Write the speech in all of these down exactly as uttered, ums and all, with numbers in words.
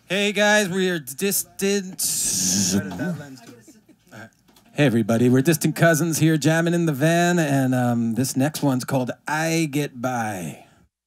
Hey guys, we are distant. Hey everybody, we're distant cousins here jamming in the van, and um, this next one's called I Get By.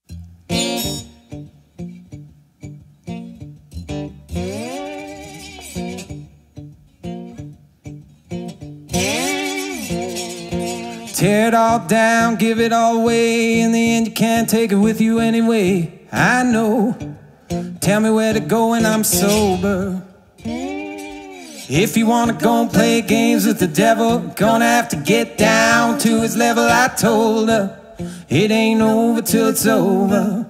Tear it all down, give it all away. In the end, you can't take it with you anyway. I know. Tell me where to go when I'm sober. If you wanna go and play games with the devil, gonna have to get down to his level. I told her it ain't over till it's over.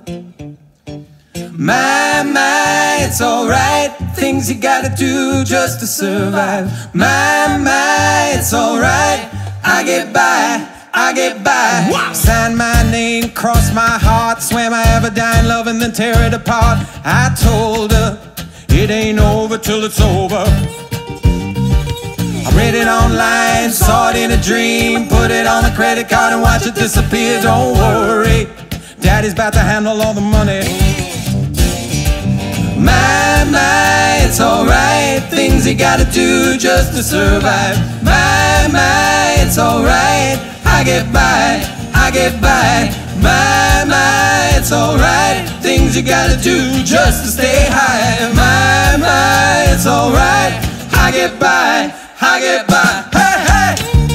My, my, it's alright. Things you gotta do just to survive. My, my, it's alright. I get by, I get by. Wow. Sign my name, cross my heart, swear my ever dying love and then tear it apart. I told her it ain't over till it's over. I read it online, saw it in a dream, put it on a credit card and watch it disappear. Don't worry, Daddy's about to handle all the money. My, my, it's alright. Things you gotta do just to survive. My, my, it's alright. I get by, I get by. My, my, it's alright. Things you gotta do just to stay high. My, my, it's alright. I get by, I get by. Hey, hey!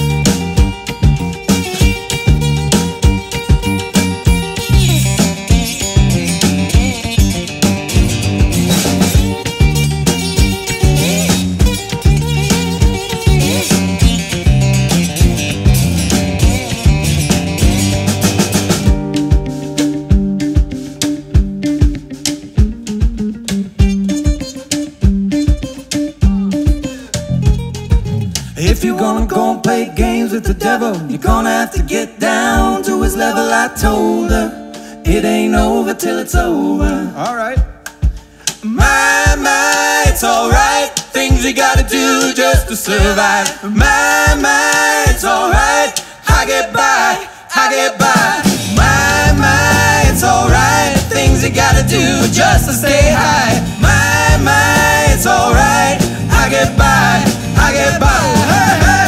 If you're gonna go and play games with the devil, you're gonna have to get down to his level. I told her it ain't over till it's over. Alright. My, my, it's alright. Things you gotta do just to survive. My, my, it's alright. I get by, I get by. My, my, it's alright. Things you gotta do just to stay high. My, my, it's alright. I get by, I get by. Hey, hey.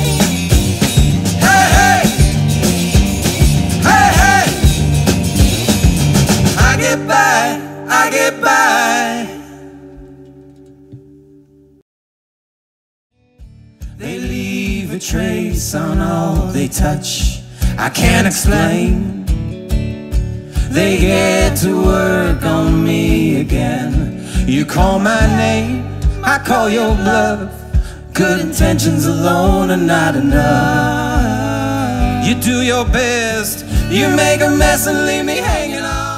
Hey, hey. Hey, hey. I get by, I get by. They leave a trace on all they touch. I can't explain. They get to work on me again. You call my name, I call your bluff. Good intentions alone are not enough. You do your best, you make a mess and leave me hanging on.